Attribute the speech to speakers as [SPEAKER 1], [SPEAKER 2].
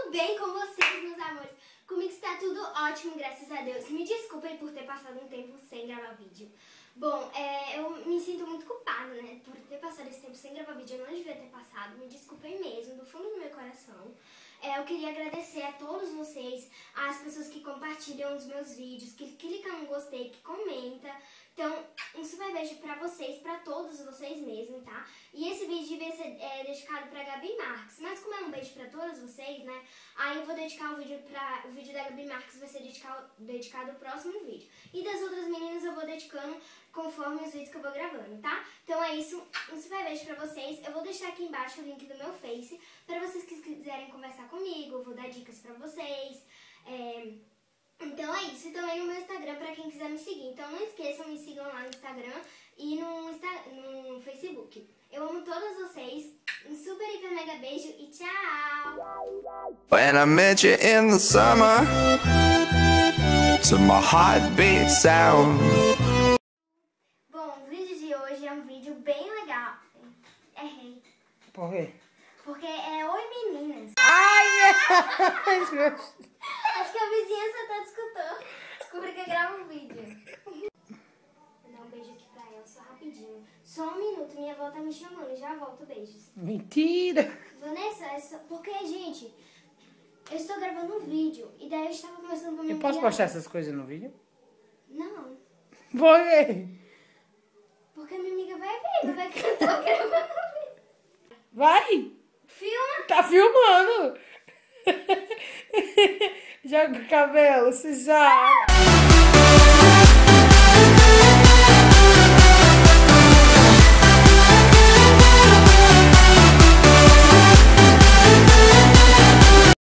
[SPEAKER 1] tudo bem com vocês, meus amores? Comigo está tudo ótimo, graças a Deus. Me desculpem por ter passado um tempo sem gravar vídeo. Bom, eu me sinto muito culpada, né? Por ter passado esse tempo sem gravar vídeo, eu não devia ter passado. Me desculpem mesmo, do fundo do meu coração. Eu queria agradecer a todos vocês, as pessoas que compartilham os meus vídeos, que clicam no gostei, que comenta. Então, um super beijo pra vocês, pra todos vocês mesmo, tá? E esse vídeo devia ser dedicado pra Gabi Marques, mas como é um beijo pra todos vocês, né? Aí eu vou dedicar o vídeo da Gabi Marques vai ser dedicado ao próximo vídeo. E das outras meninas eu vou dedicando conforme os vídeos que eu vou gravando, tá? Então é isso, um super beijo pra vocês. Eu vou deixar aqui embaixo o link do meu Face, pra vocês que quiserem conversar comigo, eu vou dar dicas pra vocês. Então é isso, e também no meu Instagram pra quem quiser me seguir. Então não esqueçam, me sigam lá no Instagram e no Facebook. Eu amo todas vocês, um super hiper mega beijo e tchau!
[SPEAKER 2] When I met you in the summer, to my heartbeat sound.
[SPEAKER 1] Bom, o vídeo de hoje é um vídeo bem legal. Errei.
[SPEAKER 3] Por quê?
[SPEAKER 1] Porque é Oi Meninas.
[SPEAKER 3] Ai,
[SPEAKER 1] Acho que a vizinhança tá escutando. Descobri que eu gravo um vídeo. Vou dar um beijo aqui pra ela, só rapidinho. Só um minuto, minha avó tá me chamando. Já volto, beijos.
[SPEAKER 3] mentira!
[SPEAKER 1] Vanessa, porque, gente, eu estou gravando um vídeo. E daí eu estava conversando com a minha
[SPEAKER 3] Eu posso
[SPEAKER 1] amiga.
[SPEAKER 3] postar essas coisas no vídeo?
[SPEAKER 1] Não.
[SPEAKER 3] Vou ver.
[SPEAKER 1] Porque minha amiga vai ver, vai que eu tô gravando um vídeo.
[SPEAKER 3] Vai!
[SPEAKER 1] Filma.
[SPEAKER 3] Tá filmando! Joga o cabelo, se joga!